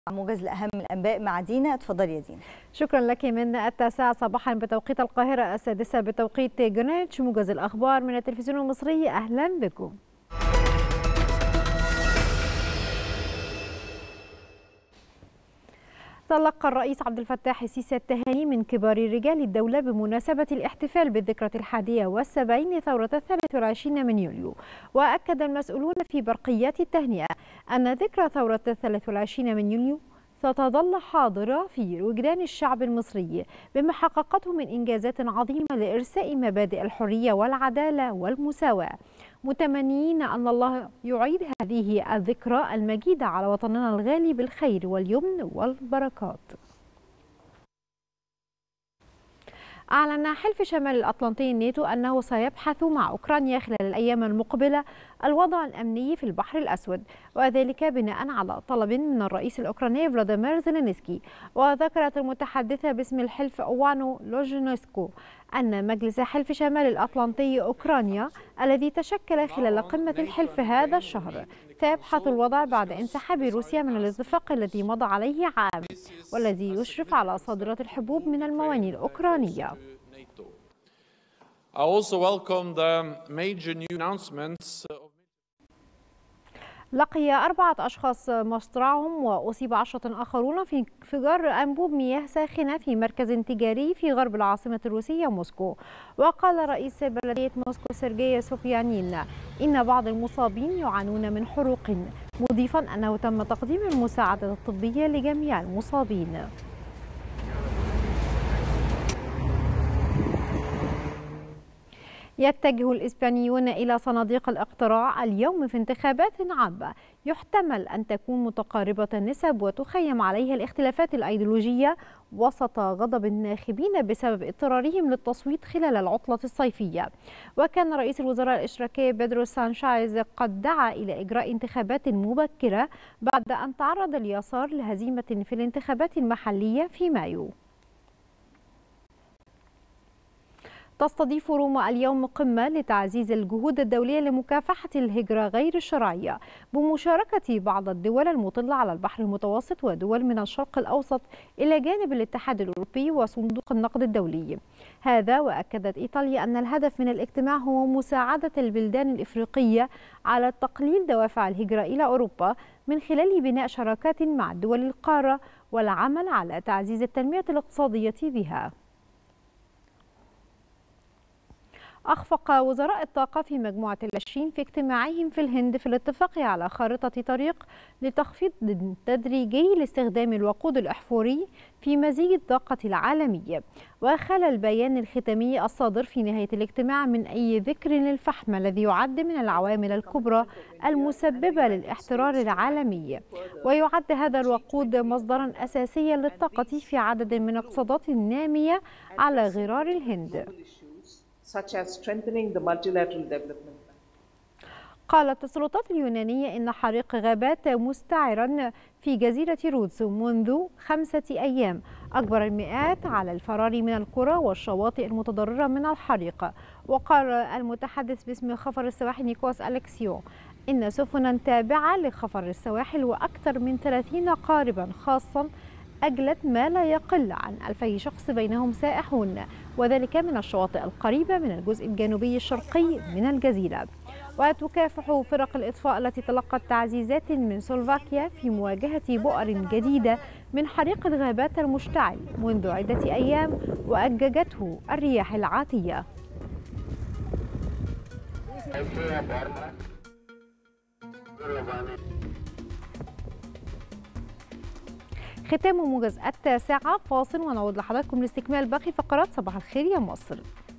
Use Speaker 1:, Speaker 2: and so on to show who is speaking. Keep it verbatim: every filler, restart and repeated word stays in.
Speaker 1: موجز لأهم الأنباء مع دينا. اتفضلي يا دينا.
Speaker 2: شكرا لك من التاسعة صباحا بتوقيت القاهرة، السادسة بتوقيت جرينتش. موجز الأخبار من التلفزيون المصري، أهلا بكم. تلقى الرئيس عبد الفتاح السيسي التهاني من كبار رجال الدولة بمناسبة الاحتفال بالذكرى الحادية والسبعين لثورة الثالث والعشرين من يوليو. وأكد المسؤولون في برقيات التهنئة أن ذكرى ثورة الثالث والعشرين من يوليو ستظل حاضرة في وجدان الشعب المصري بما حققته من إنجازات عظيمة لإرساء مبادئ الحرية والعدالة والمساواة، متمنيين أن الله يعيد هذه الذكرى المجيدة على وطننا الغالي بالخير واليمن والبركات. أعلن حلف شمال الأطلنطي الناتو أنه سيبحث مع أوكرانيا خلال الأيام المقبلة الوضع الأمني في البحر الأسود، وذلك بناء على طلب من الرئيس الأوكراني فلاديمير زيلينسكي. وذكرت المتحدثة باسم الحلف أوانو لوجينسكو أن مجلس حلف شمال الأطلنطي أوكرانيا الذي تشكل خلال قمة الحلف هذا الشهر سيبحث الوضع بعد انسحاب روسيا من الاتفاق الذي مضى عليه عام والذي يشرف على صادرات الحبوب من الموانئ الأوكرانية. لقي أربعة أشخاص مصرعهم وأصيب عشرة آخرون في انفجار أنبوب مياه ساخنة في مركز تجاري في غرب العاصمة الروسية موسكو. وقال رئيس بلدية موسكو سيرجي سوبيانين إن بعض المصابين يعانون من حروق، مضيفا أنه تم تقديم المساعدة الطبية لجميع المصابين. يتجه الإسبانيون إلى صناديق الاقتراع اليوم في انتخابات عامة يحتمل أن تكون متقاربة النسب وتخيم عليها الاختلافات الأيديولوجية وسط غضب الناخبين بسبب اضطرارهم للتصويت خلال العطلة الصيفية. وكان رئيس الوزراء الاشتراكي بيدرو سانشيز قد دعا إلى إجراء انتخابات مبكرة بعد أن تعرض اليسار لهزيمة في الانتخابات المحلية في مايو. تستضيف روما اليوم قمة لتعزيز الجهود الدولية لمكافحة الهجرة غير الشرعية بمشاركة بعض الدول المطلة على البحر المتوسط ودول من الشرق الأوسط إلى جانب الاتحاد الأوروبي وصندوق النقد الدولي. هذا وأكدت إيطاليا أن الهدف من الاجتماع هو مساعدة البلدان الإفريقية على تقليل دوافع الهجرة إلى أوروبا من خلال بناء شراكات مع دول القارة والعمل على تعزيز التنمية الاقتصادية بها. أخفق وزراء الطاقة في مجموعة العشرين في اجتماعهم في الهند في الاتفاق على خارطة طريق لتخفيض تدريجي لاستخدام الوقود الأحفوري في مزيج الطاقة العالمية. وخلى البيان الختامي الصادر في نهاية الاجتماع من أي ذكر للفحم الذي يعد من العوامل الكبرى المسببة للاحترار العالمي، ويعد هذا الوقود مصدرا أساسيا للطاقة في عدد من الاقتصادات النامية على غرار الهند.
Speaker 3: such as strengthening the multilateral development.
Speaker 2: قالت السلطات اليونانية إن حريق غابات مستعرا في جزيرة رودس منذ خمسة أيام أجبر المئات على الفرار من القرى والشواطئ المتضررة من الحريق. وقال المتحدث باسم خفر السواحل نيكوس أليكسيو إن سفنا تابعة لخفر السواحل وأكثر من ثلاثين قاربا خاصا أجلت ما لا يقل عن ألفي شخص بينهم سائحون، وذلك من الشواطئ القريبة من الجزء الجنوبي الشرقي من الجزيرة. وتكافح فرق الإطفاء التي تلقت تعزيزات من سلوفاكيا في مواجهة بؤر جديدة من حريق الغابات المشتعل منذ عدة أيام وأججته الرياح العاتية. ختام موجز التاسعة، فاصل ونعود لحضراتكم لاستكمال باقي فقرات صباح الخير يا مصر.